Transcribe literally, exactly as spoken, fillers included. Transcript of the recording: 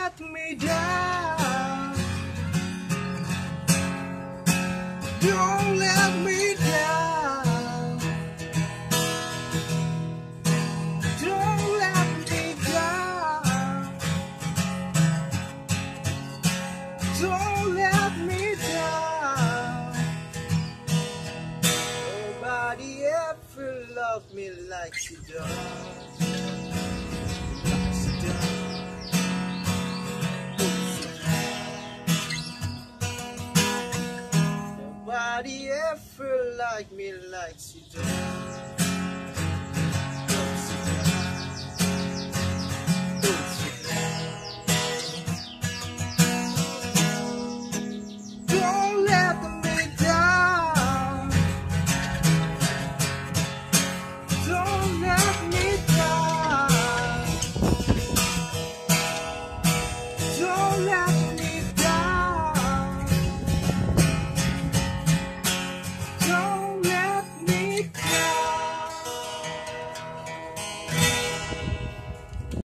let me down. Don't let me down. Don't let me down. Don't let me down. Nobody ever loved me like she does. Like she does. Nobody ever liked me like she does.